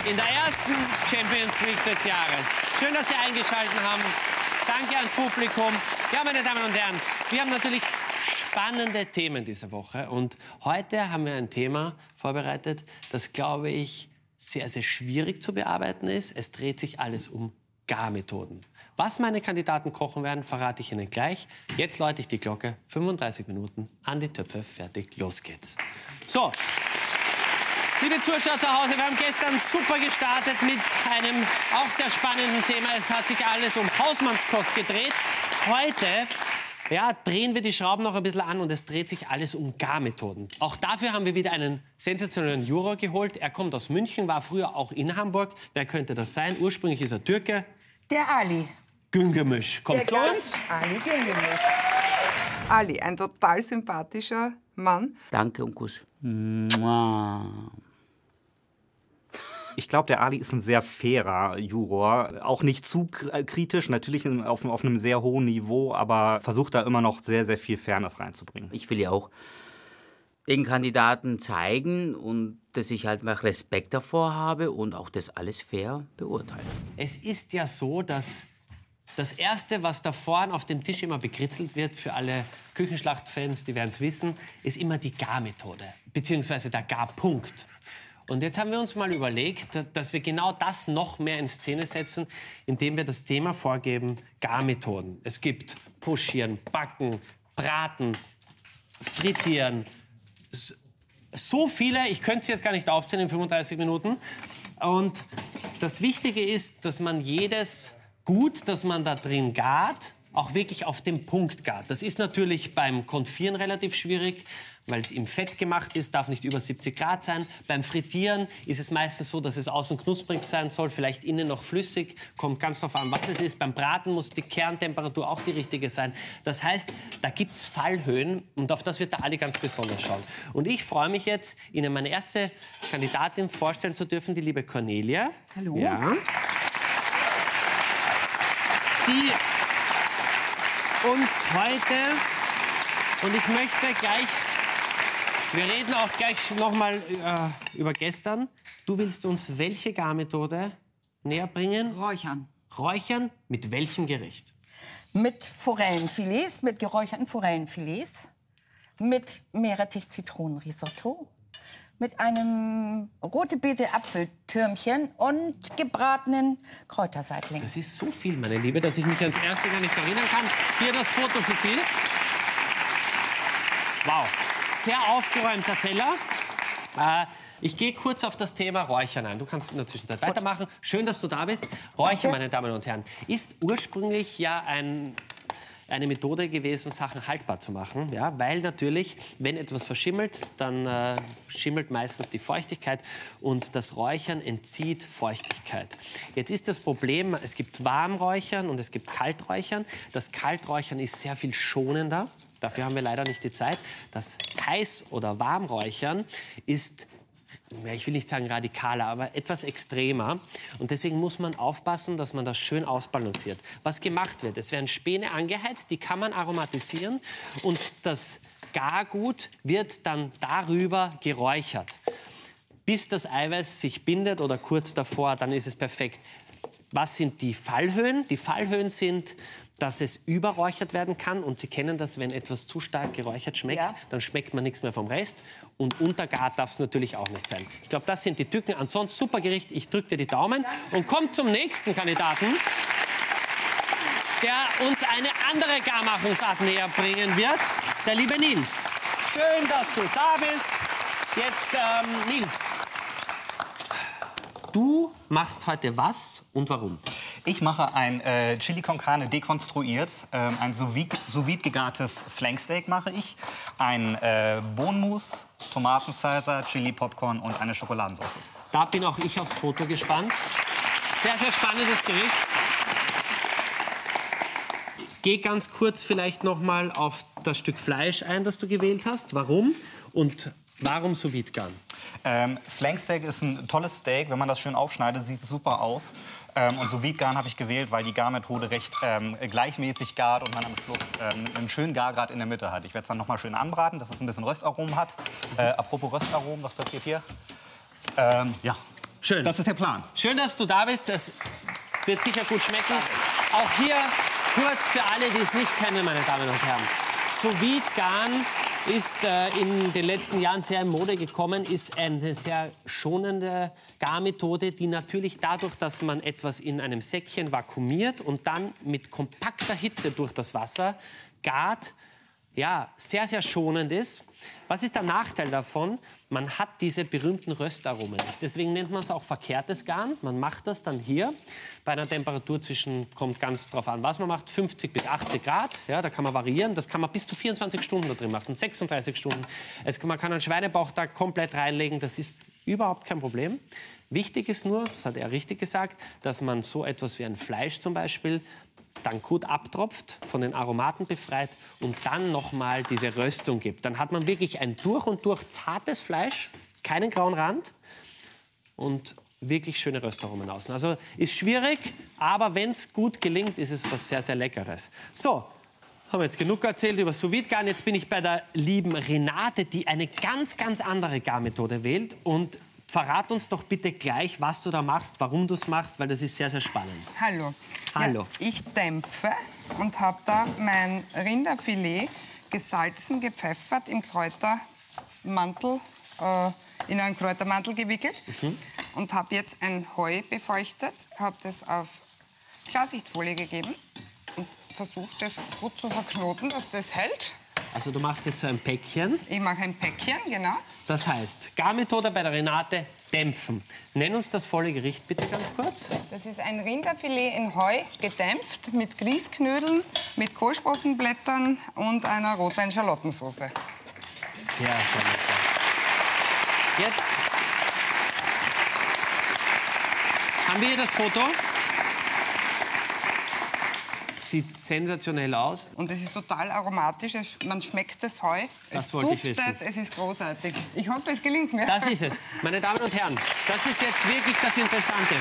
in der ersten Champions League des Jahres. Schön, dass Sie eingeschaltet haben. Danke ans Publikum. Ja, meine Damen und Herren, wir haben natürlich spannende Themen diese Woche. Und heute haben wir ein Thema vorbereitet, das, glaube ich, sehr, sehr schwierig zu bearbeiten ist. Es dreht sich alles um Garmethoden. Was meine Kandidaten kochen werden, verrate ich Ihnen gleich. Jetzt läute ich die Glocke. 35 Minuten an die Töpfe. Fertig, los geht's. So, liebe Zuschauer zu Hause, wir haben gestern super gestartet mit einem auch sehr spannenden Thema. Es hat sich alles um Hausmannskost gedreht. Heute drehen wir die Schrauben noch ein bisschen an und es dreht sich alles um Garmethoden. Auch dafür haben wir wieder einen sensationellen Juror geholt. Er kommt aus München, war früher auch in Hamburg. Wer könnte das sein? Ursprünglich ist er Türke. Der Ali. Güngemisch. Kommt zu uns. Ali Güngemisch. Ali, ein total sympathischer Mann. Danke und Kuss. Ich glaube, der Ali ist ein sehr fairer Juror. Auch nicht zu kritisch, natürlich auf einem sehr hohen Niveau, aber versucht da immer noch sehr, sehr viel Fairness reinzubringen. Ich will ja auch den Kandidaten zeigen und dass ich halt mal Respekt davor habe und auch das alles fair beurteilen. Es ist ja so, dass das Erste, was da vorne auf dem Tisch immer bekritzelt wird, für alle Küchenschlachtfans, die werden es wissen, ist immer die Garmethode, beziehungsweise der Garpunkt. Und jetzt haben wir uns mal überlegt, dass wir genau das noch mehr in Szene setzen, indem wir das Thema vorgeben, Garmethoden. Es gibt Pochieren, Backen, Braten, Frittieren, so viele, ich könnte sie jetzt gar nicht aufzählen in 35 Minuten. Und das Wichtige ist, dass man jedes Gut, das man da drin gart, auch wirklich auf den Punkt gart. Das ist natürlich beim Konfieren relativ schwierig, weil es im Fett gemacht ist, darf nicht über 70 Grad sein. Beim Frittieren ist es meistens so, dass es außen knusprig sein soll, vielleicht innen noch flüssig. Kommt ganz darauf an, was es ist. Beim Braten muss die Kerntemperatur auch die richtige sein. Das heißt, da gibt es Fallhöhen und auf das wird der Ali ganz besonders schauen. Und ich freue mich jetzt, Ihnen meine erste Kandidatin vorstellen zu dürfen, die liebe Cornelia. Hallo. Ja. Die uns heute, und ich möchte gleich, wir reden auch gleich noch mal über gestern. Du willst uns welche Garmethode näher bringen? Räuchern. Räuchern mit welchem Gericht? Mit Forellenfilets, mit geräucherten Forellenfilets, mit Meerrettich-Zitronenrisotto, mit einem rote Beete-Apfeltürmchen und gebratenen Kräuterseitlingen. Das ist so viel, meine Liebe, dass ich mich ans erste gar nicht erinnern kann. Hier das Foto für Sie. Wow, sehr aufgeräumter Teller. Ich gehe kurz auf das Thema Räuchern ein. Du kannst in der Zwischenzeit weitermachen. Schön, dass du da bist. Räuchern, meine Damen und Herren, ist ursprünglich ja eine Methode gewesen, Sachen haltbar zu machen. Ja, weil natürlich, wenn etwas verschimmelt, dann schimmelt meistens die Feuchtigkeit und das Räuchern entzieht Feuchtigkeit. Jetzt ist das Problem, es gibt Warmräuchern und es gibt Kalträuchern. Das Kalträuchern ist sehr viel schonender. Dafür haben wir leider nicht die Zeit. Das Heiß- oder Warmräuchern ist, ja, ich will nicht sagen radikaler, aber etwas extremer. Und deswegen muss man aufpassen, dass man das schön ausbalanciert. Was gemacht wird, es werden Späne angeheizt, die kann man aromatisieren und das Gargut wird dann darüber geräuchert. Bis das Eiweiß sich bindet oder kurz davor, dann ist es perfekt. Was sind die Fallhöhen? Die Fallhöhen sind, dass es überräuchert werden kann. Und Sie kennen das, wenn etwas zu stark geräuchert schmeckt, Ja. dann schmeckt man nichts mehr vom Rest. Und untergart darf es natürlich auch nicht sein. Ich glaube, das sind die Tücken. Ansonsten super Gericht. Ich drücke dir die Daumen und komme zum nächsten Kandidaten, der uns eine andere Garmachungsart näher bringen wird. Der liebe Nils. Schön, dass du da bist. Jetzt, Nils. Du machst heute was und warum? Ich mache ein Chili con Carne dekonstruiert, ein sous-vide gegartes Flanksteak mache ich, ein Bohnenmus, Tomatensalsa, Chili Popcorn und eine Schokoladensauce. Da bin auch ich aufs Foto gespannt. Sehr, sehr spannendes Gericht. Geh ganz kurz vielleicht noch mal auf das Stück Fleisch ein, das du gewählt hast. Warum? Und warum sous-vide garen? Flanksteak ist ein tolles Steak. Wenn man das schön aufschneidet, sieht es super aus. Und sous-vide garen habe ich gewählt, weil die Garmethode recht gleichmäßig gart und man am Schluss einen schönen Gargrad in der Mitte hat. Ich werde es dann noch mal schön anbraten, dass es ein bisschen Röstaromen hat. Apropos Röstaromen, was passiert hier? Ja, Schön. Das ist der Plan. Schön, dass du da bist. Das wird sicher gut schmecken. Auch hier kurz für alle, die es nicht kennen, meine Damen und Herren. Sous-Vide-Garen ist in den letzten Jahren sehr in Mode gekommen, ist eine sehr schonende Garmethode, die natürlich dadurch, dass man etwas in einem Säckchen vakuumiert und dann mit kompakter Hitze durch das Wasser gart, ja, sehr, sehr schonend ist. Was ist der Nachteil davon? Man hat diese berühmten Röstaromen nicht. Deswegen nennt man es auch verkehrtes Garen. Man macht das dann hier bei einer Temperatur kommt ganz drauf an, was man macht, 50 bis 80 Grad. Ja, da kann man variieren. Das kann man bis zu 24 Stunden da drin machen, 36 Stunden. Man kann einen Schweinebauch da komplett reinlegen. Das ist überhaupt kein Problem. Wichtig ist nur, das hat er richtig gesagt, dass man so etwas wie ein Fleisch zum Beispiel dann gut abtropft, von den Aromaten befreit und dann nochmal diese Röstung gibt. Dann hat man wirklich ein durch und durch zartes Fleisch, keinen grauen Rand und wirklich schöne Röstaromen außen. Also ist schwierig, aber wenn es gut gelingt, ist es was sehr, sehr Leckeres. So, haben wir jetzt genug erzählt über Sous-Vide-Garen. Jetzt bin ich bei der lieben Renate, die eine ganz, ganz andere Garmethode wählt. Und verrat uns doch bitte gleich, was du da machst, warum du es machst, weil das ist sehr, sehr spannend. Hallo. Hallo. Ja, ich dämpfe und habe da mein Rinderfilet gesalzen, gepfeffert im Kräutermantel, in einen Kräutermantel gewickelt und habe jetzt ein Heu befeuchtet, habe das auf Klarsichtfolie gegeben und versucht, das gut zu verknoten, dass das hält. Also du machst jetzt so ein Päckchen. Ich mache ein Päckchen, genau. Das heißt, Garmethode bei der Renate, dämpfen. Nenn uns das volle Gericht bitte ganz kurz. Das ist ein Rinderfilet in Heu, gedämpft mit Grießknödeln, mit Kohlsprossenblättern und einer Rotwein-Schalottensauce. Sehr, sehr lecker. Jetzt haben wir hier das Foto. Sieht sensationell aus. Und es ist total aromatisch, man schmeckt das Heu. Das wollte ich wissen. Es ist großartig. Ich hoffe, es gelingt mir. Das ist es. Meine Damen und Herren, das ist jetzt wirklich das Interessante.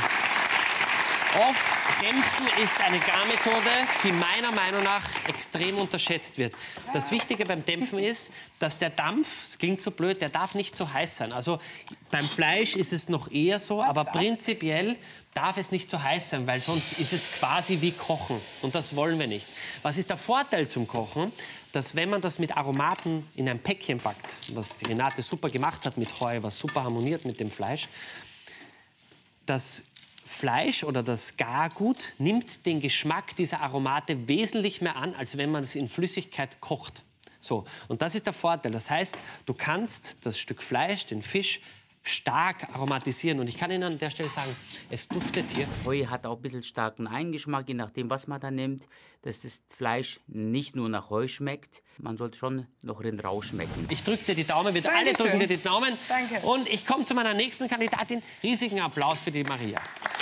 Oft Dämpfen ist eine Garmethode, die meiner Meinung nach extrem unterschätzt wird. Das Wichtige beim Dämpfen ist, dass der Dampf, es klingt so blöd, der darf nicht so heiß sein. Also beim Fleisch ist es noch eher so, aber prinzipiell darf es nicht so heiß sein, weil sonst ist es quasi wie Kochen. Und das wollen wir nicht. Was ist der Vorteil zum Kochen? Dass wenn man das mit Aromaten in ein Päckchen packt, was die Renate super gemacht hat mit Heu, was super harmoniert mit dem Fleisch, das Fleisch oder das Gargut nimmt den Geschmack dieser Aromate wesentlich mehr an, als wenn man es in Flüssigkeit kocht. So, und das ist der Vorteil. Das heißt, du kannst das Stück Fleisch, den Fisch, stark aromatisieren. Und ich kann Ihnen an der Stelle sagen, es duftet hier. Heu hat auch ein bisschen starken Eigengeschmack, je nachdem, was man da nimmt. Dass das Fleisch nicht nur nach Heu schmeckt, man sollte schon noch Rind rausschmecken. Ich drücke dir die Daumen, wir alle Dankeschön. drücken dir die Daumen. Danke. Und ich komme zu meiner nächsten Kandidatin. Riesigen Applaus für die Maria.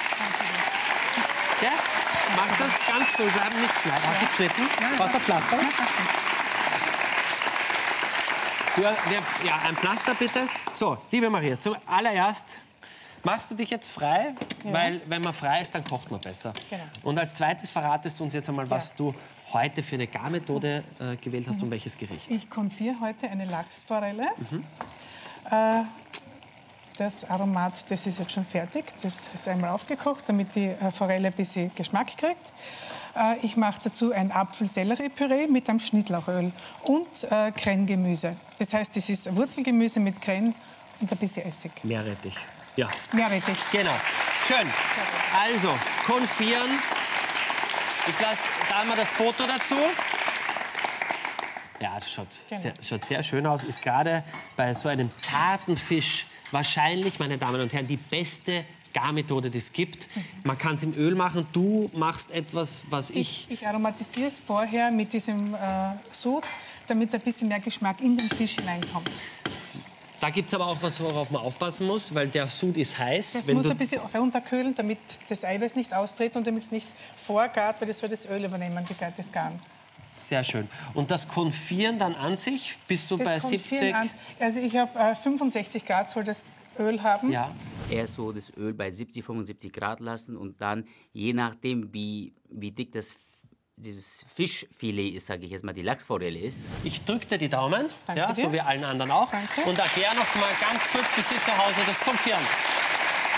Ja, mach das ganz cool, bleiben nicht schneiden. Hast du geschnitten? Brauchst du Pflaster? Ja, ein Pflaster bitte. So, liebe Maria, zuallererst machst du dich jetzt frei, weil wenn man frei ist, dann kocht man besser. Genau. Und als zweites verratest du uns jetzt einmal, was du heute für eine Garmethode gewählt hast und welches Gericht. Ich konfiere heute eine Lachsforelle. Das Aromat, das ist jetzt schon fertig. Das ist einmal aufgekocht, damit die Forelle ein bisschen Geschmack kriegt. Ich mache dazu ein Apfel-Sellerie-Püree mit einem Schnittlauchöl und Krengemüse. Das heißt, das ist Wurzelgemüse mit Kren und ein bisschen Essig. Meerrettich. Ja. Meerrettich. Genau. Schön. Also, konfieren. Da haben wir das Foto dazu. Ja, das schaut sehr schön aus. Ist gerade bei so einem zarten Fisch wahrscheinlich, meine Damen und Herren, die beste Garmethode, die es gibt. Man kann es in Öl machen. Du machst etwas, was ich... Ich aromatisiere es vorher mit diesem Sud, damit ein bisschen mehr Geschmack in den Fisch hineinkommt. Da gibt es aber auch was, worauf man aufpassen muss, weil der Sud ist heiß. Das muss ein bisschen runterkühlen, damit das Eiweiß nicht austritt und damit es nicht vorgart, weil das wird das Öl übernehmen, das Garn. Sehr schön. Und das Konfieren dann an sich, bist du bei 70? Also ich habe 65 Grad soll das Öl haben. Ja. Erst so das Öl bei 70, 75 Grad lassen und dann, je nachdem, wie dick dieses Fischfilet ist, sage ich jetzt mal, die Lachsforelle ist. Ich drücke dir die Daumen, Danke ja, dir. so wie allen anderen auch. Danke. Und erkläre noch mal ganz kurz für Sie zu Hause das Konfieren.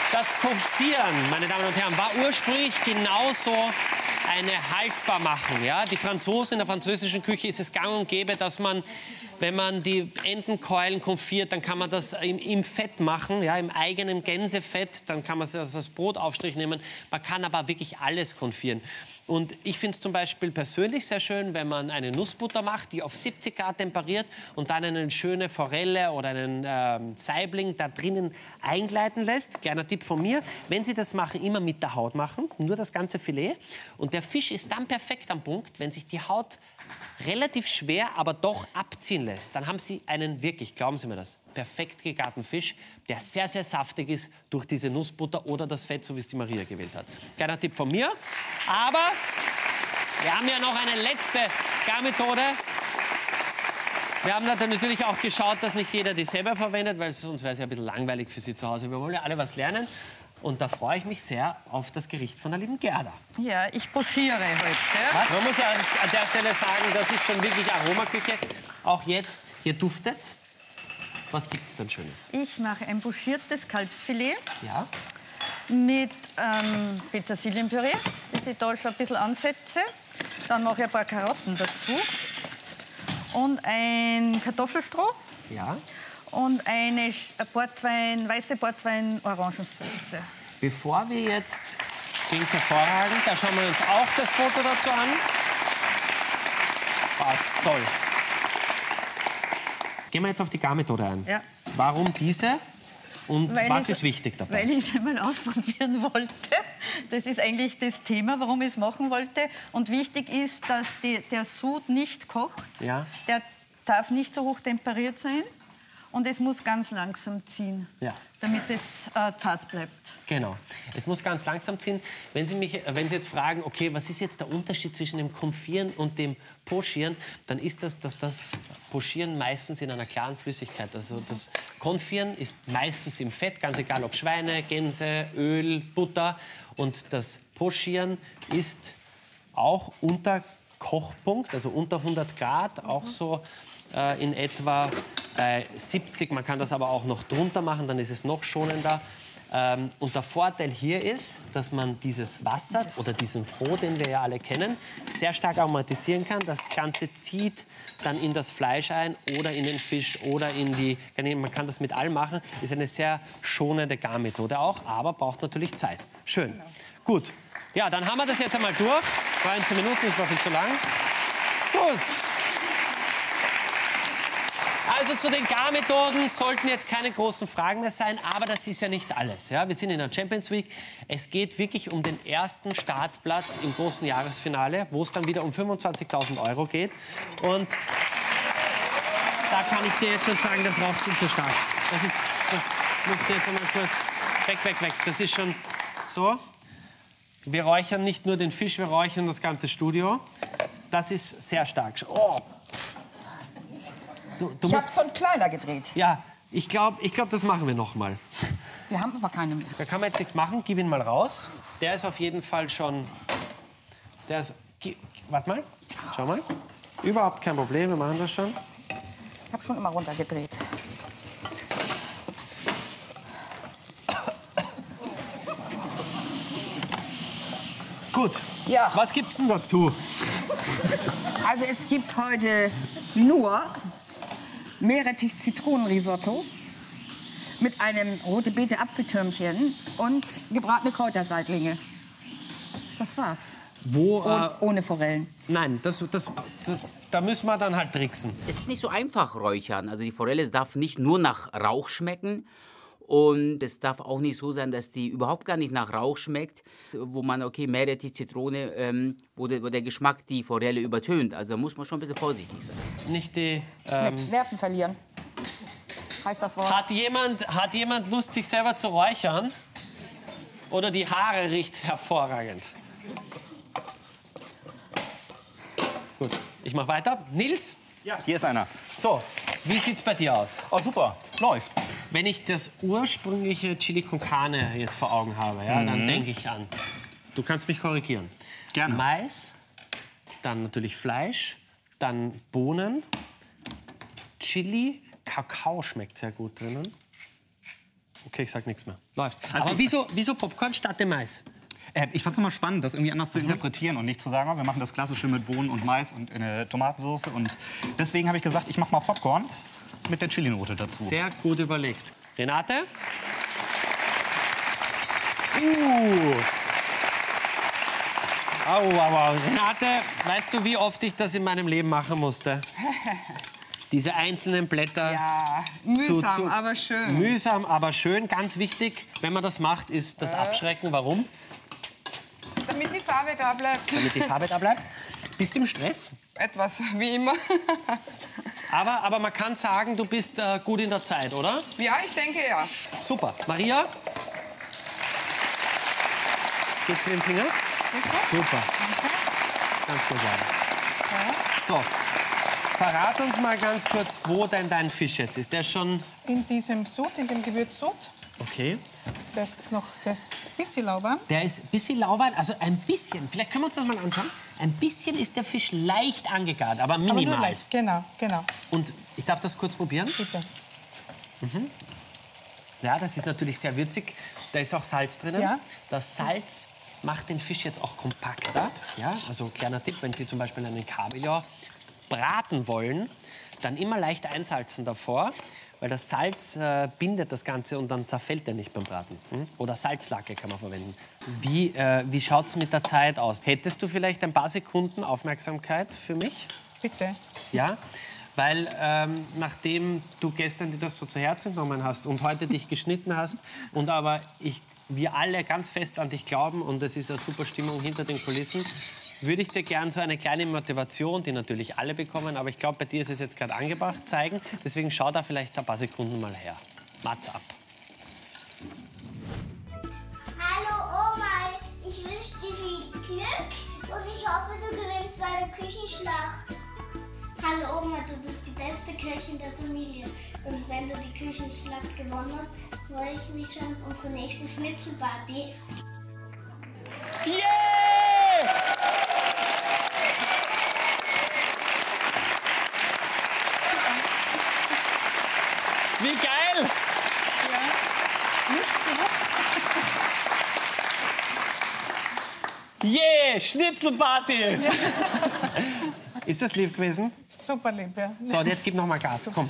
Das Konfieren, meine Damen und Herren, war ursprünglich genauso eine Haltbarmachung. Ja? Die Franzosen, in der französischen Küche ist es gang und gäbe, dass man, wenn man die Entenkeulen konfiert, dann kann man das im Fett machen, ja, im eigenen Gänsefett. Dann kann man das als Brotaufstrich nehmen. Man kann aber wirklich alles konfieren. Und ich finde es zum Beispiel persönlich sehr schön, wenn man eine Nussbutter macht, die auf 70 Grad temperiert und dann eine schöne Forelle oder einen Saibling da drinnen eingleiten lässt. Kleiner Tipp von mir, wenn Sie das machen, immer mit der Haut machen, nur das ganze Filet. Und der Fisch ist dann perfekt am Punkt, wenn sich die Haut relativ schwer, aber doch abziehen lässt. Dann haben Sie einen wirklich, glauben Sie mir das, perfekt gegarten Fisch, der sehr, sehr saftig ist durch diese Nussbutter oder das Fett, so wie es die Maria gewählt hat. Kleiner Tipp von mir. Aber wir haben ja noch eine letzte Garmethode. Wir haben da natürlich auch geschaut, dass nicht jeder die selber verwendet, weil sonst wäre es ja ein bisschen langweilig für Sie zu Hause. Wir wollen ja alle was lernen. Und da freue ich mich sehr auf das Gericht von der lieben Gerda. Ja, ich pochiere heute. Man muss ja an der Stelle sagen, das ist schon wirklich Aromaküche. Auch jetzt, hier duftet. Was gibt es denn Schönes? Ich mache ein pochiertes Kalbsfilet Ja. mit Petersilienpüree, das ich da schon ein bisschen ansetze. Dann mache ich ein paar Karotten dazu und ein Kartoffelstroh Ja. und eine weiße Portwein-Orangensauce. Bevor wir jetzt, klingt hervorragend, da schauen wir uns auch das Foto dazu an. Ah, toll. Gehen wir jetzt auf die Garmethode ein. Ja. Warum diese und was ist wichtig dabei? Weil ich es einmal ausprobieren wollte. Das ist eigentlich das Thema, warum ich es machen wollte. Und wichtig ist, dass der Sud nicht kocht. Ja. Der darf nicht so hoch temperiert sein. Und es muss ganz langsam ziehen, Ja. damit es zart bleibt. Genau. Es muss ganz langsam ziehen. Wenn Sie jetzt fragen, okay, was ist jetzt der Unterschied zwischen dem Konfieren und dem Pochieren, dann ist das Pochieren meistens in einer klaren Flüssigkeit. Also das Konfieren ist meistens im Fett, ganz egal ob Schweine, Gänse, Öl, Butter. Und das Pochieren ist auch unter Kochpunkt, also unter 100 Grad, auch so in etwa bei 70. Man kann das aber auch noch drunter machen, dann ist es noch schonender. Und der Vorteil hier ist, dass man dieses Wasser oder diesen Fond, den wir ja alle kennen, sehr stark aromatisieren kann. Das Ganze zieht dann in das Fleisch ein oder in den Fisch oder in die... Man kann das mit allem machen. Ist eine sehr schonende Garmethode auch, aber braucht natürlich Zeit. Schön. Gut. Ja, dann haben wir das jetzt einmal durch. 19 Minuten ist noch viel zu lang. Gut. Also zu den Garmethoden sollten jetzt keine großen Fragen mehr sein, aber das ist ja nicht alles. Ja? Wir sind in der Champions Week. Es geht wirklich um den ersten Startplatz im großen Jahresfinale, wo es dann wieder um 25.000 € geht. Und da kann ich dir jetzt schon sagen, das raucht viel zu stark. Das musst du jetzt einmal kurz weg. Das ist schon so. Wir räuchern nicht nur den Fisch, wir räuchern das ganze Studio. Das ist sehr stark. Oh. Ich habe es von kleiner gedreht. Ja, ich glaub, das machen wir noch mal. Wir haben aber keine mehr. Da kann man jetzt nichts machen. Gib ihn mal raus. Der ist auf jeden Fall schon... Warte mal. Schau mal. Überhaupt kein Problem, wir machen das schon. Ich habe schon immer runtergedreht. Gut. Ja. Was gibt's denn dazu? Also es gibt heute nur Meerrettich-Zitronenrisotto mit einem rote Beete Apfeltürmchen und gebratene Kräuterseitlinge. Das war's. Ohne Forellen. Nein, da müssen wir dann halt tricksen. Es ist nicht so einfach räuchern. Also die Forelle darf nicht nur nach Rauch schmecken. Und es darf auch nicht so sein, dass die überhaupt gar nicht nach Rauch schmeckt, wo man, okay, Meerrettich, Zitrone, wo der Geschmack die Forelle übertönt. Also muss man schon ein bisschen vorsichtig sein. Nicht die... Mit Nerven verlieren, heißt das Wort. Hat jemand Lust, sich selber zu räuchern? Oder die Haare riecht hervorragend? Gut, ich mache weiter. Nils? Ja, hier ist einer. So, wie sieht's bei dir aus? Oh, super. Läuft. Wenn ich das ursprüngliche Chili con Carne jetzt vor Augen habe, ja, dann denke ich an, du kannst mich korrigieren. Gerne. Mais, dann natürlich Fleisch, dann Bohnen, Chili, Kakao schmeckt sehr gut drinnen. Okay, ich sag nichts mehr. Läuft. Aber wieso Popcorn statt dem Mais? Ich fand es immer spannend, das irgendwie anders zu interpretieren und nicht zu sagen, wir machen das Klassische mit Bohnen und Mais und eine Tomatensauce. Und deswegen habe ich gesagt, ich mache mal Popcorn mit der Chili-Note dazu. Sehr gut überlegt. Renate? Wow. Renate, weißt du, wie oft ich das in meinem Leben machen musste? Diese einzelnen Blätter. Ja, mühsam, aber schön. Mühsam, aber schön. Ganz wichtig, wenn man das macht, ist das Abschrecken. Warum? Damit die Farbe da bleibt. Damit die Farbe da bleibt. Bist du im Stress? Etwas, wie immer. Aber man kann sagen, du bist gut in der Zeit, oder? Ja, ich denke ja. Super. Maria? Geht's in den Finger? Super. Ganz gut, Leute. So, verrat uns mal ganz kurz, wo denn dein Fisch jetzt ist. Der ist schon... In diesem Sud, in dem Gewürzsud, Okay. das ist ein bisschen lauwarm. Der ist ein bisschen lauwarm, also ein bisschen. Vielleicht können wir uns das mal anschauen. Ein bisschen ist der Fisch leicht angegart, aber Aber minimal. nur leicht, genau. Und ich darf das kurz probieren? Bitte. Ja, das ist natürlich sehr würzig. Da ist auch Salz drinnen. Ja. Das Salz macht den Fisch jetzt auch kompakter. Ja, also kleiner Tipp, wenn Sie zum Beispiel einen Kabeljau braten wollen, dann immer leicht einsalzen davor, weil das Salz bindet das Ganze und dann zerfällt er nicht beim Braten. Oder Salzlake kann man verwenden. Wie schaut es mit der Zeit aus? Hättest du vielleicht ein paar Sekunden Aufmerksamkeit für mich? Bitte. Ja, weil nachdem du gestern dir das so zu Herzen genommen hast und heute dich geschnitten hast und aber wir alle ganz fest an dich glauben und es ist eine super Stimmung hinter den Kulissen, würde ich dir gern so eine kleine Motivation, die natürlich alle bekommen, aber ich glaube, bei dir ist es jetzt gerade angebracht, zeigen. Deswegen schau da vielleicht ein paar Sekunden mal her. Mats ab. Hallo Oma, ich wünsche dir viel Glück und ich hoffe, du gewinnst bei der Küchenschlacht. Hallo Oma, du bist die beste Köchin der Familie. Und wenn du die Küchenschlacht gewonnen hast, freue ich mich schon auf unsere nächste Schnitzelparty. Yeah! Wie geil! Yeah, Schnitzelparty! Ist das lieb gewesen? Super lieb, ja. So, und jetzt gib noch mal Gas. Komm.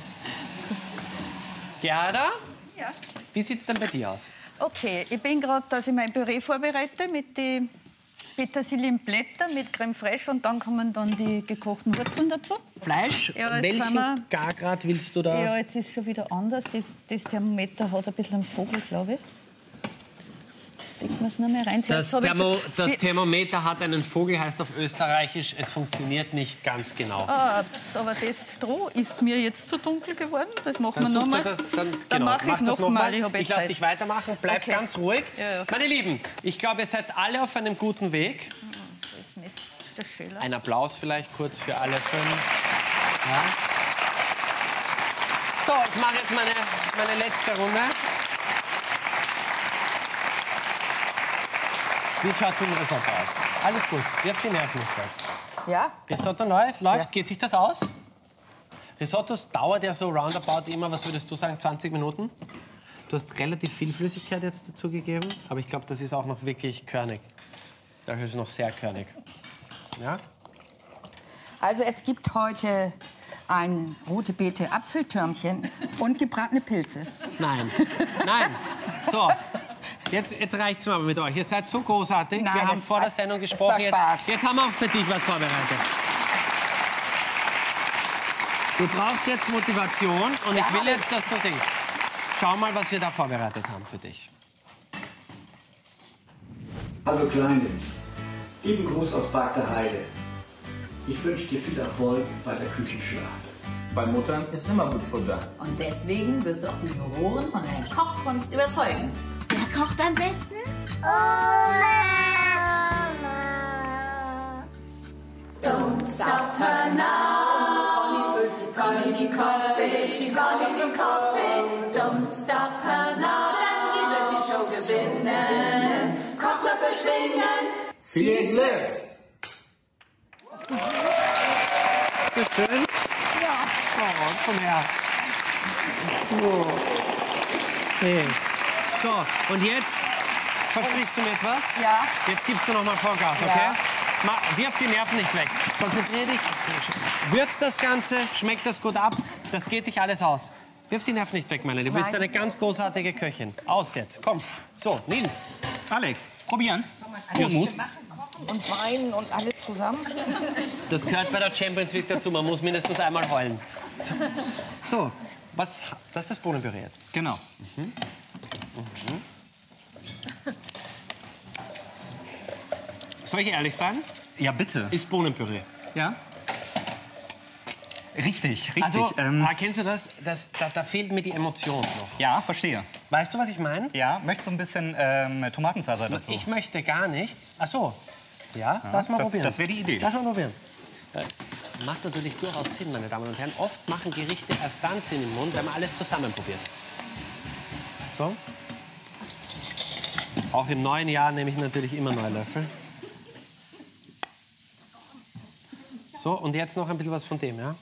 Gerda, Ja. wie sieht's denn bei dir aus? Okay, ich bin gerade, dass ich mein Püree vorbereite mit den Petersilienblättern mit Creme fraiche und dann kommen dann die gekochten Wurzeln dazu. Fleisch? Ja, jetzt Welchen sind wir- Gargrad willst du da? Ja, jetzt ist schon wieder anders. Das Thermometer hat ein bisschen einen Vogel, glaube ich. Legen wir es noch mal rein. Das, Zuerst habe ich das schon- Thermometer hat einen Vogel, heißt auf Österreichisch, es funktioniert nicht ganz genau. Aber das Stroh ist mir jetzt zu dunkel geworden. Das machen wir Dann noch such dir mal. das, dann Dann mache ich mach das noch mal. Ich lasse dich weitermachen. Bleib Okay. ganz ruhig. Ja. Meine Lieben, ich glaube, ihr seid alle auf einem guten Weg. Das ist der Schäler. Ein Applaus vielleicht kurz für alle 5. Ja. So, ich mache jetzt meine letzte Runde. Wie schaut es mit dem Risotto aus? Alles gut, wirf die Nerven nicht weg. Ja? Risotto läuft. Geht sich das aus? Risottos dauert ja so roundabout immer, was würdest du sagen, 20 Minuten? Du hast relativ viel Flüssigkeit jetzt dazugegeben, aber ich glaube, das ist auch noch wirklich körnig. Das ist noch sehr körnig. Ja? Also es gibt heute ein rote Beete Apfeltürmchen und gebratene Pilze. Nein. Nein. So. Jetzt reicht's mal mit euch. Ihr seid so großartig. Nein, Wir haben es vor der war- Sendung es gesprochen. war Spaß. Jetzt haben wir auch für dich was vorbereitet. Du brauchst jetzt Motivation und Ja, ich will aber- jetzt, dass du denkst. Schau mal, was wir da vorbereitet haben für dich. Hallo Kleine, lieben Gruß aus Bad der Heide. Ich wünsche dir viel Erfolg bei der Küchenschlacht. Bei Muttern ist immer gut Futter. Und deswegen wirst du auch die Juroren von deiner Kochkunst überzeugen. Wer kocht am besten? Don't stop her now. Conny die Kaffee, she's all in den Kaffee. Don't stop her now, denn sie wird die Show gewinnen. Kochlöffel schwingen. Viel Glück! Bitte schön. Ja. Oh, komm her. Oh. Hey. So, und jetzt versprichst du mir jetzt was? Ja. Jetzt gibst du noch mal Vollgas, okay? Ja. Wirf die Nerven nicht weg. Konzentrier dich. Würz das Ganze, schmeckt das gut ab. Das geht sich alles aus. Wirf die Nerven nicht weg, meine Liebe. Du bist eine ganz großartige Köchin. Aus jetzt, komm. So, Nils. Alex, probieren. Alles machen, kochen und weinen und alles zusammen. Das gehört bei der Champions League dazu. Man muss mindestens einmal heulen. So, das ist das Bohnenpüree jetzt. Genau. Soll ich ehrlich sein? Ja, bitte. Ist Bohnenpüree. Ja? Richtig, richtig. Also, kennst du das? Da fehlt mir die Emotion noch. Ja, verstehe. Weißt du, was ich meine? Ja, möchtest du ein bisschen Tomatensauce dazu? Ich möchte gar nichts. Ach so. Ja, lass mal probieren. Das wäre die Idee. Lass mal probieren. Macht natürlich durchaus Sinn, meine Damen und Herren. Oft machen Gerichte erst dann Sinn im Mund, wenn man alles zusammen probiert. So. Auch im neuen Jahr nehme ich natürlich immer neue Löffel. So, und jetzt noch ein bisschen was von dem, ja?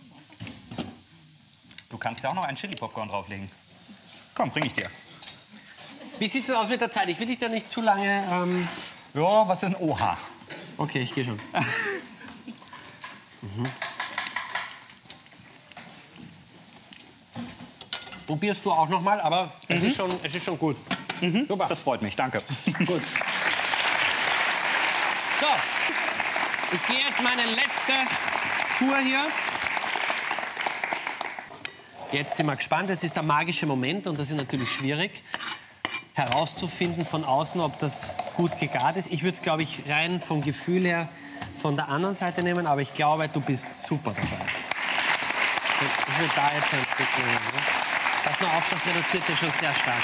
Du kannst ja auch noch einen Chili-Popcorn drauflegen. Komm, bring ich dir. Wie sieht's denn aus mit der Zeit? Ich will dich da nicht zu lange... Ja, was ist ein Oha? Okay, ich gehe schon. Probierst du auch noch mal, aber es ist schon gut. Super. Das freut mich, danke. Gut. So, ich gehe jetzt meine letzte Tour hier. Jetzt sind wir gespannt. Jetzt ist der magische Moment und das ist natürlich schwierig herauszufinden von außen, ob das gut gegart ist. Ich würde es, glaube ich, rein vom Gefühl her von der anderen Seite nehmen, aber ich glaube, du bist super dabei. Ich würde da jetzt ein Stück nehmen. Ne? Pass mal auf, das reduziert ja schon sehr stark.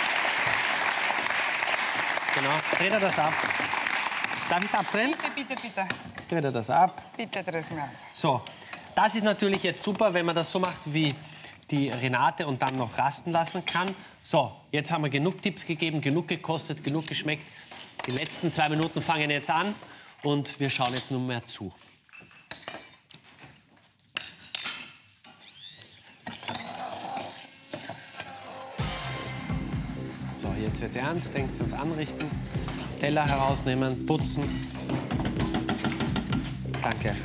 Genau, dreh dir das ab. Darf ich es abdrehen? Bitte, bitte, bitte. Ich drehe dir das ab. Bitte dreh es mir ab. So, das ist natürlich jetzt super, wenn man das so macht wie die Renate und dann noch rasten lassen kann. So, jetzt haben wir genug Tipps gegeben, genug gekostet, genug geschmeckt. Die letzten 2 Minuten fangen jetzt an und wir schauen jetzt nur mehr zu. So, jetzt wird's ernst, denkt ans Anrichten. Teller herausnehmen, putzen. Danke.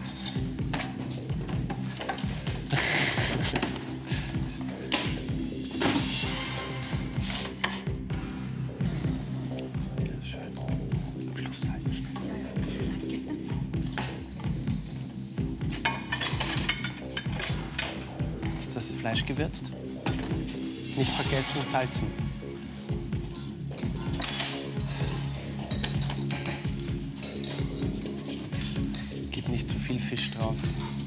Fleisch gewürzt. Nicht vergessen, salzen. Gib nicht zu viel Fisch drauf.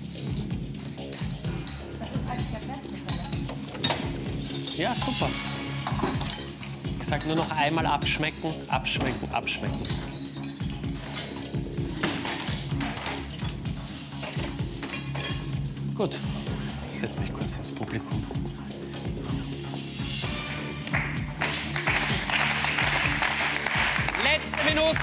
Ja, super. Ich sag nur noch einmal abschmecken, abschmecken, abschmecken. Gut. Ich setze mich kurz ins Publikum. Letzte Minute.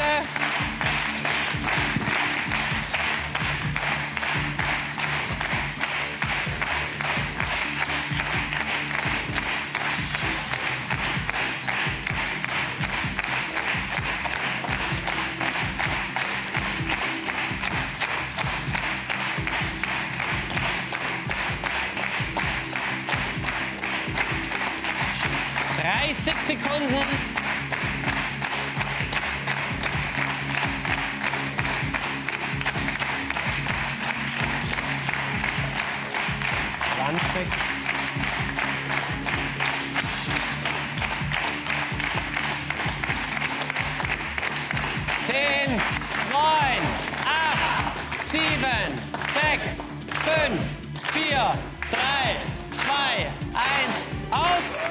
Sekunden. Rand weg. Zehn, 9, 8, 7, 6, 5, 4, 3, 2, 1, aus!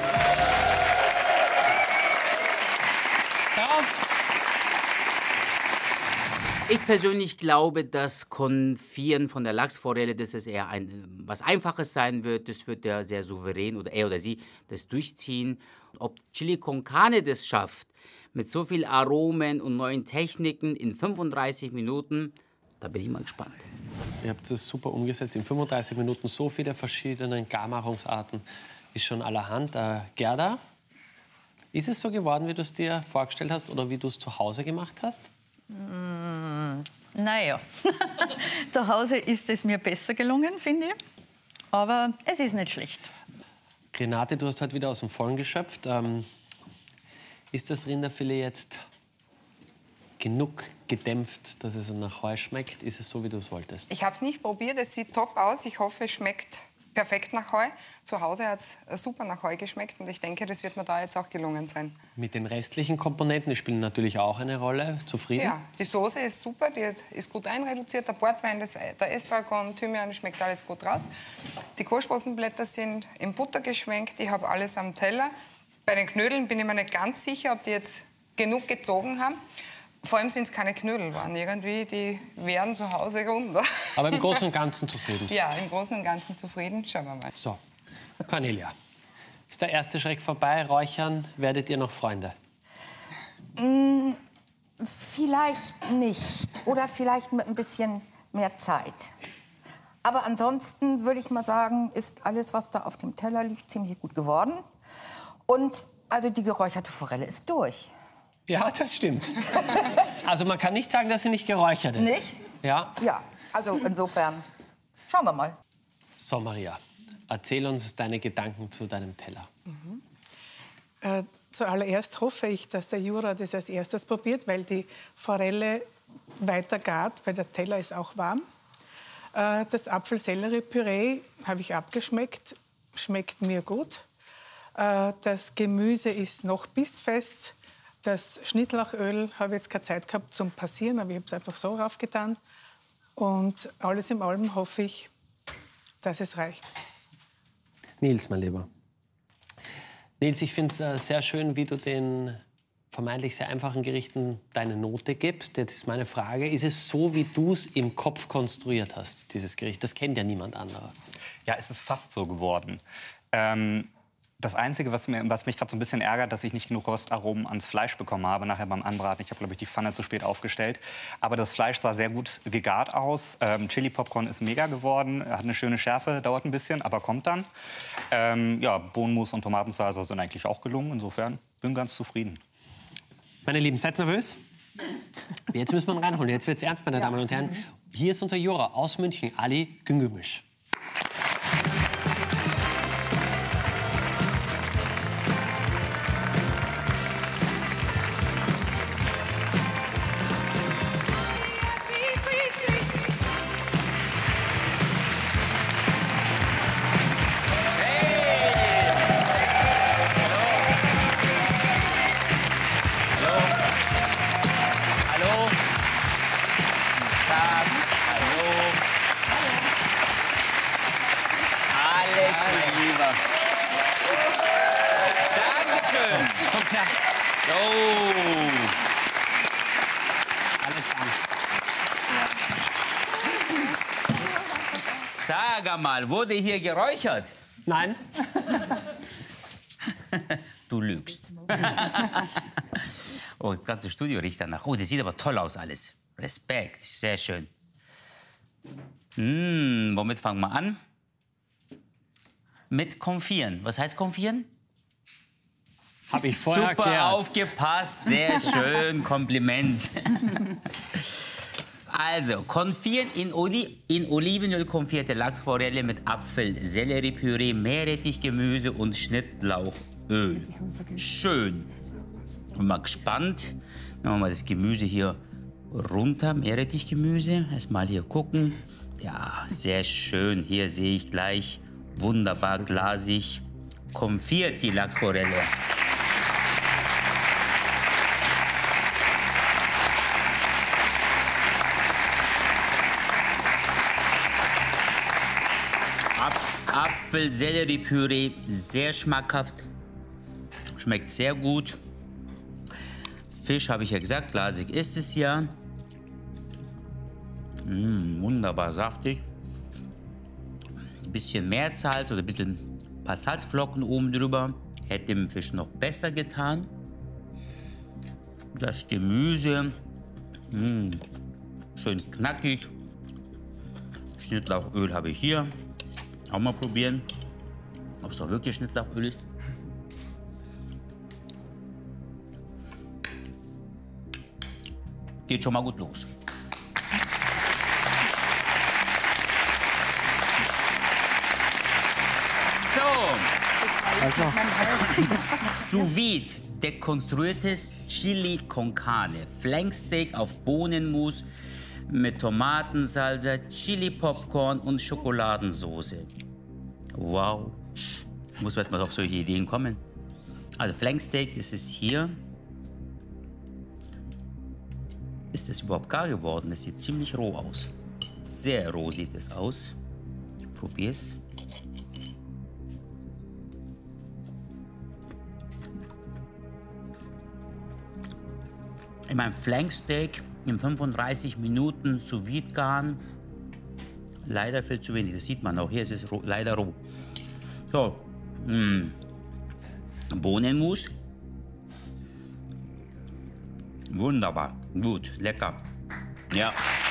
Ich persönlich glaube, das Konfieren von der Lachsforelle, dass es eher was Einfaches sein wird. Das wird er sehr souverän oder er oder sie das durchziehen. Ob Chili con Carne das schafft, mit so viel Aromen und neuen Techniken in 35 Minuten, da bin ich mal gespannt. Ihr habt das super umgesetzt. In 35 Minuten so viele verschiedene Garmachungsarten ist schon allerhand. Gerda, Ist es so geworden, wie du es dir vorgestellt hast oder wie du es zu Hause gemacht hast? Naja, zu Hause ist es mir besser gelungen, finde ich. Aber es ist nicht schlecht. Renate, du hast heute wieder aus dem Vollen geschöpft. Ist das Rinderfilet jetzt genug gedämpft, dass es nach Heu schmeckt? Ist es so, wie du es wolltest? Ich habe es nicht probiert, es sieht top aus. Ich hoffe, es schmeckt perfekt nach Heu. Zu Hause hat es super nach Heu geschmeckt und ich denke, das wird mir da jetzt auch gelungen sein. Mit den restlichen Komponenten, die spielen natürlich auch eine Rolle. Zufrieden? Ja, die Soße ist super, die ist gut einreduziert. Der Portwein, der Estragon, Thymian, schmeckt alles gut raus. Die Kohlsprossenblätter sind in Butter geschwenkt. Ich habe alles am Teller. Bei den Knödeln bin ich mir nicht ganz sicher, ob die jetzt genug gezogen haben. Vor allem sind es keine Knödel waren irgendwie, die wären zu Hause runter. Aber im Großen und Ganzen zufrieden? Ja, im Großen und Ganzen zufrieden. Schauen wir mal. So, Cornelia, ist der erste Schreck vorbei? Räuchern, werdet ihr noch Freunde? Vielleicht nicht. Oder vielleicht mit ein bisschen mehr Zeit. Aber ansonsten würde ich mal sagen, ist alles, was da auf dem Teller liegt, ziemlich gut geworden. Und also die geräucherte Forelle ist durch. Ja, das stimmt. Also man kann nicht sagen, dass sie nicht geräuchert ist. Nicht? Ja. Ja, also insofern. Schauen wir mal. So, Maria, erzähl uns deine Gedanken zu deinem Teller. Zuallererst hoffe ich, dass der Jura das als erstes probiert, weil die Forelle weiter gart, weil der Teller ist auch warm. Das Apfel-Sellerie-Püree habe ich abgeschmeckt, schmeckt mir gut. Das Gemüse ist noch bissfest. Das Schnittlauchöl habe ich jetzt keine Zeit gehabt zum Passieren, aber ich habe es einfach so raufgetan. Und alles in allem hoffe ich, dass es reicht. Nils, mein Lieber. Nils, ich finde es sehr schön, wie du den vermeintlich sehr einfachen Gerichten deine Note gibst. Jetzt ist meine Frage, ist es so, wie du es im Kopf konstruiert hast, dieses Gericht? Das kennt ja niemand anderer. Ja, es ist fast so geworden. Das Einzige, was mich gerade so ein bisschen ärgert, dass ich nicht genug Röstaromen ans Fleisch bekommen habe, nachher beim Anbraten. Ich habe, glaube ich, die Pfanne zu spät aufgestellt. Aber das Fleisch sah sehr gut gegart aus. Chili-Popcorn ist mega geworden, hat eine schöne Schärfe, dauert ein bisschen, aber kommt dann. Ja, Bohnenmus und Tomatensauce sind eigentlich auch gelungen. Insofern bin ich ganz zufrieden. Meine Lieben, seid nervös? Jetzt müssen wir ihn reinholen. Jetzt wird es ernst, meine Damen und Herren. Hier ist unser Jura aus München, Ali Güngümüş. Sag mal, wurde hier geräuchert? Nein. Du lügst. Oh, das ganze Studio riecht danach. Oh, das sieht aber toll aus alles. Respekt, sehr schön. Womit fangen wir an? Mit Konfieren. Was heißt Konfieren? Hab ich vorher Super erklärt. aufgepasst, sehr schön, Kompliment. Also, konfieren in Olivenöl konfierte Lachsforelle mit Apfel, Selleriepüree, Meerrettichgemüse und Schnittlauchöl. Schön. Bin mal gespannt. Machen wir mal das Gemüse hier runter, Meerrettichgemüse. Erstmal hier gucken. Ja, sehr schön. Hier sehe ich gleich wunderbar glasig konfiert die Lachsforelle. Apfel-Sellerie-Püree, sehr schmackhaft, schmeckt sehr gut. Fisch habe ich ja gesagt, glasig ist es ja. Wunderbar saftig. Ein bisschen mehr Salz oder ein paar Salzflocken oben drüber. Hätte dem Fisch noch besser getan. Das Gemüse, schön knackig. Schnittlauchöl habe ich hier. Auch mal probieren, ob es auch wirklich Schnittlauchöl ist. geht schon mal gut los. So. Sous vide, dekonstruiertes Chili con Carne. Flanksteak auf Bohnenmus mit Tomatensalsa, Chili-Popcorn und Schokoladensauce. Wow. Muss man mal auf solche Ideen kommen. Also Flanksteak, das ist hier. Ist das überhaupt gar geworden? Das sieht ziemlich roh aus. Sehr roh sieht es aus. Ich probier's. Ich meine, Flanksteak in 35 Minuten sous vide garen. Leider viel zu wenig. Das sieht man auch. Hier ist es leider roh. So. Bohnenmus. Wunderbar. Gut. Lecker. Ja.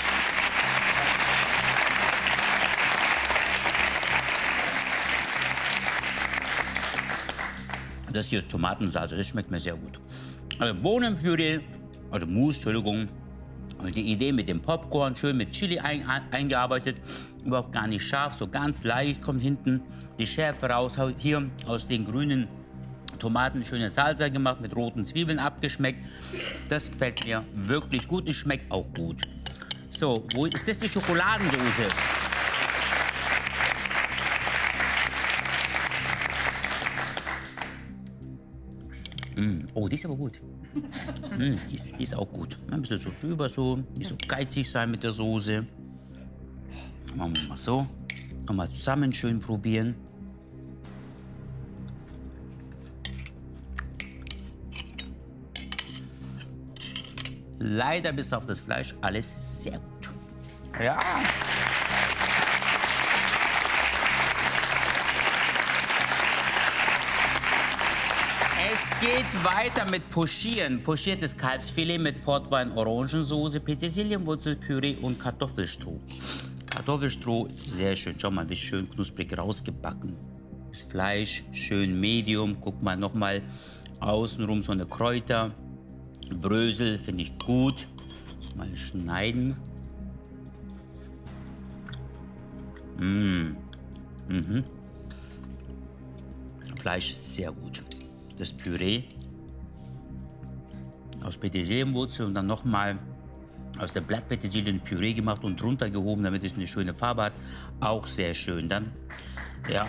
Das hier ist Tomatensalze. Das schmeckt mir sehr gut. Also Bohnenpüree. Also Mousse, Entschuldigung. Und die Idee mit dem Popcorn, schön mit Chili eingearbeitet. Überhaupt gar nicht scharf, so ganz leicht kommt hinten die Schärfe raus. Hier aus den grünen Tomaten schöne Salsa gemacht, mit roten Zwiebeln abgeschmeckt. Das gefällt mir wirklich gut, es schmeckt auch gut. So, wo ist das die Schokoladendose? Oh, die ist aber gut. Die ist auch gut. Ein bisschen so drüber, so. Nicht so geizig sein mit der Soße. Machen wir mal so. Nochmal zusammen schön probieren. Leider bis auf das Fleisch alles sehr gut. Ja. Es geht weiter mit Pochieren. Pochiertes Kalbsfilet mit Portwein, Orangensoße, Petersilienwurzelpüree und Kartoffelstroh. Kartoffelstroh, sehr schön. Schau mal, wie schön knusprig rausgebacken. Das Fleisch, schön medium. Guck mal, noch mal außenrum so eine Kräuter. Brösel finde ich gut. Mal schneiden. Fleisch sehr gut. Das Püree aus Petersilienwurzel und dann noch mal aus der Blattpetersilien Püree gemacht und drunter gehoben, damit es eine schöne Farbe hat. Auch sehr schön dann. Ja.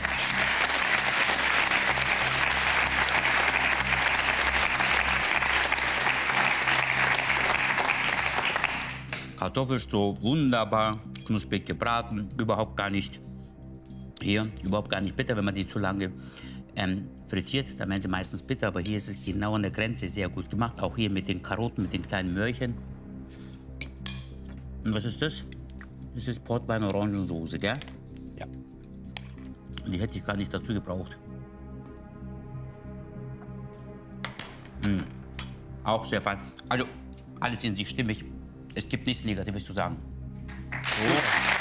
Kartoffelstroh, wunderbar, knusprig gebraten, überhaupt gar nicht bitter, wenn man die zu lange frittiert, dann werden sie meistens bitter, aber hier ist es genau an der Grenze sehr gut gemacht, auch hier mit den Karotten, mit den kleinen Möhrchen. Und was ist das? Das ist Portwein-Orangensoße, gell? Ja. Die hätte ich gar nicht dazu gebraucht. Auch sehr fein. Also, alles in sich stimmig. Es gibt nichts Negatives zu sagen. Oh.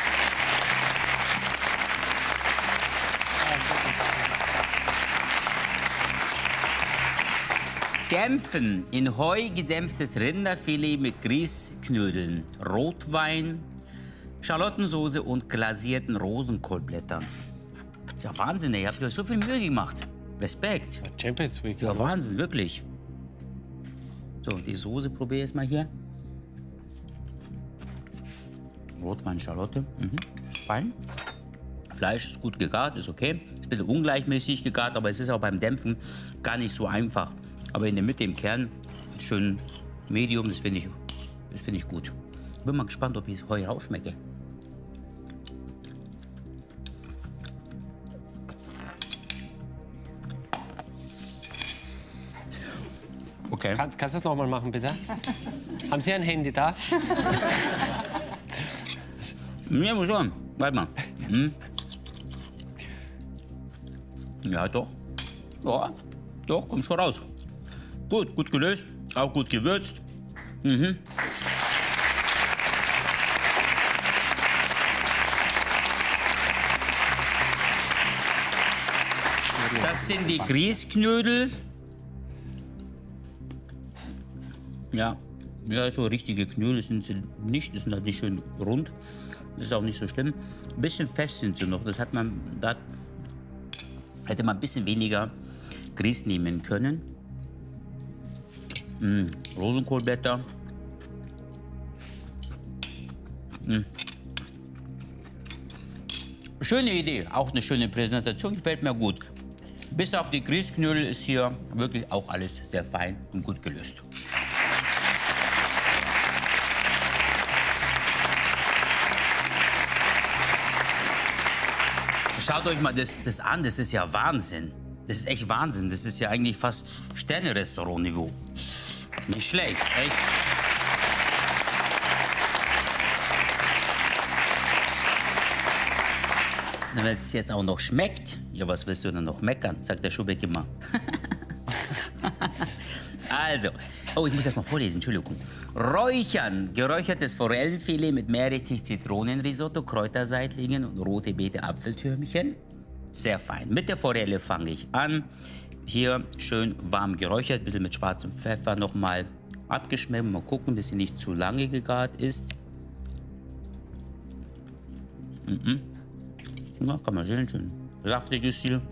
Dämpfen. In Heu gedämpftes Rinderfilet mit Grießknödeln, Rotwein, Schalottensauce und glasierten Rosenkohlblättern. Ja, Wahnsinn, ey. Ihr habt euch so viel Mühe gemacht. Respekt. Champions Week. Ja, Wahnsinn, wirklich. So, die Soße probiere ich jetzt mal hier. Rotwein, Schalotte. Fein. Fleisch ist gut gegart, ist okay. Ist ein bisschen ungleichmäßig gegart, aber es ist auch beim Dämpfen gar nicht so einfach. Aber in der Mitte im Kern schön medium, das finde ich gut. Bin mal gespannt, ob ich es Heu rausschmecke. Okay. Kannst du das noch mal machen, bitte? Haben Sie ein Handy da? Ja, muss schon. Warte mal. Ja, doch. Ja, doch, kommt schon raus. Gut, gut gelöst, auch gut gewürzt. Das sind die Grießknödel. Ja, Ja, so richtige Knödel sind sie nicht. Die sind halt nicht schön rund. Das ist auch nicht so schlimm. Ein bisschen fest sind sie noch. Da hätte man ein bisschen weniger Grieß nehmen können. Rosenkohlblätter. Schöne Idee, auch eine schöne Präsentation, gefällt mir gut. Bis auf die Grießknödel ist hier wirklich auch alles sehr fein und gut gelöst. Schaut euch mal das an, das ist ja Wahnsinn. Das ist echt Wahnsinn, das ist ja eigentlich fast Sterne-Restaurant-Niveau. Nicht schlecht, echt. Wenn es jetzt auch noch schmeckt, ja, was willst du denn noch meckern, sagt der Schubeck immer. Also, oh, ich muss das mal vorlesen, Entschuldigung. Räuchern, geräuchertes Forellenfilet mit Meerrettich, Zitronenrisotto, Kräuterseitlingen und rote Beete, Apfeltürmchen. Sehr fein. Mit der Forelle fange ich an. Hier schön warm geräuchert, ein bisschen mit schwarzem Pfeffer noch mal abgeschmeckt. Mal gucken, dass sie nicht zu lange gegart ist. Na, kann man sehen, schön saftig ist hier.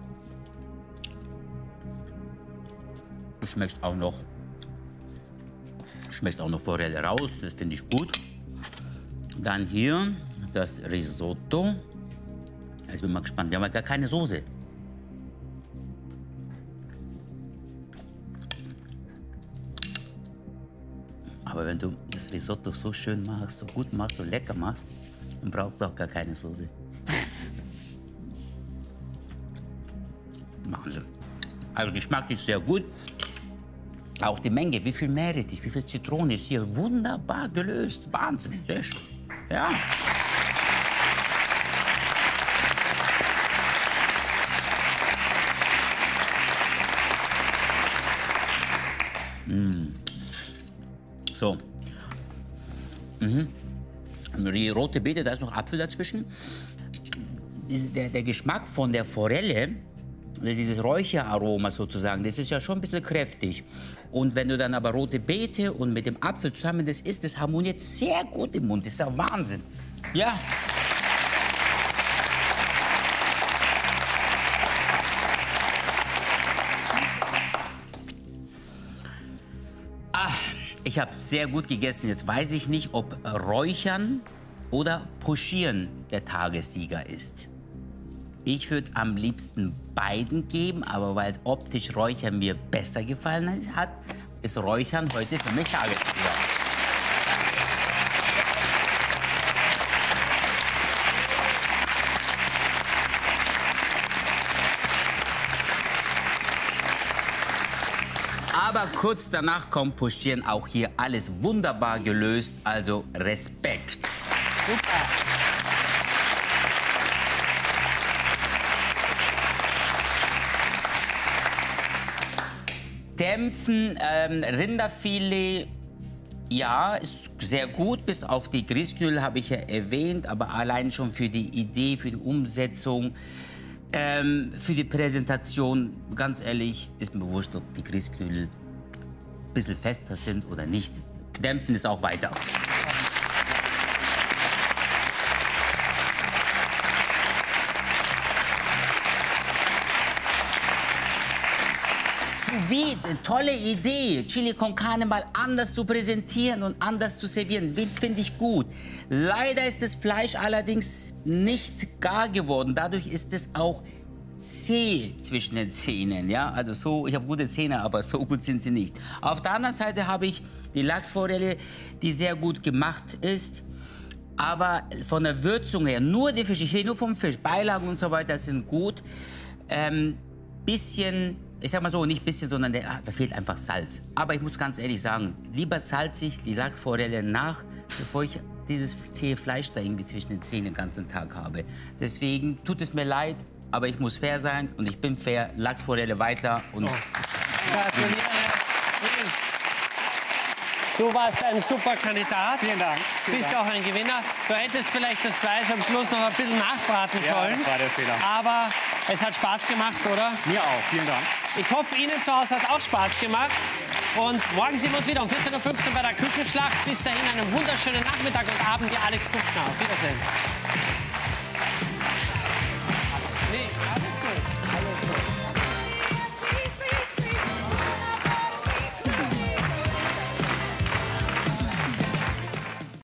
Schmeckt auch noch Forelle raus, das finde ich gut. Dann hier das Risotto. Jetzt bin ich mal gespannt, wir haben ja gar keine Soße. Aber wenn du das Risotto so schön machst, so gut machst, so lecker machst, dann brauchst du auch gar keine Soße. Wahnsinn. Also geschmacklich sehr gut. Auch die Menge, wie viel Meerrettich, wie viel Zitrone ist hier wunderbar gelöst. Wahnsinn, sehr schön. Ja. So. Die rote Beete, da ist noch Apfel dazwischen. Der Geschmack von der Forelle, dieses Räucheraroma sozusagen, das ist ja schon ein bisschen kräftig. Und wenn du dann aber rote Beete und mit dem Apfel zusammen das isst, das harmoniert sehr gut im Mund. Das ist ja Wahnsinn. Ja. Ich habe sehr gut gegessen. Jetzt weiß ich nicht, ob Räuchern oder Pochieren der Tagessieger ist. Ich würde am liebsten beiden geben, aber weil optisch Räuchern mir besser gefallen hat, ist Räuchern heute für mich Tagessieger. Aber kurz danach kommt Pochieren, auch hier alles wunderbar gelöst, also Respekt. Super. Dämpfen, Rinderfilet, ja, ist sehr gut, bis auf die Grießknödel habe ich ja erwähnt, aber allein schon für die Idee, für die Umsetzung, für die Präsentation, ganz ehrlich, ist mir wurscht, ob die Grießknödel ein bisschen fester sind oder nicht. Dämpfen ist auch weiter. Sous-Vide, tolle Idee, Chili con Carne mal anders zu präsentieren und anders zu servieren, finde ich gut. Leider ist das Fleisch allerdings nicht gar geworden. Dadurch ist es auch zäh zwischen den Zähnen. Ja? Also so, ich habe gute Zähne, aber so gut sind sie nicht. Auf der anderen Seite habe ich die Lachsforelle, die sehr gut gemacht ist. Aber von der Würzung her, nur die Fische, ich rede nur vom Fisch, Beilagen und so weiter sind gut. Bisschen, ich sag mal so, nicht bisschen, sondern da fehlt einfach Salz. Aber ich muss ganz ehrlich sagen, lieber salzig die Lachsforelle nach, bevor ich dieses zähe Fleisch da irgendwie zwischen den Zähnen den ganzen Tag habe. Deswegen tut es mir leid, aber ich muss fair sein und ich bin fair. Lachsforelle weiter und... Du warst ein super Kandidat. Vielen Dank. Bist auch ein Gewinner. Du hättest vielleicht das Fleisch am Schluss noch ein bisschen nachbraten sollen. Das war der Fehler. Aber es hat Spaß gemacht, oder? Mir auch. Vielen Dank. Ich hoffe, Ihnen zu Hause hat auch Spaß gemacht. Und morgen sehen wir uns wieder um 14:15 Uhr bei der Küchenschlacht. Bis dahin einen wunderschönen Nachmittag und Abend. Ihr Alex Kuchner. Auf Wiedersehen.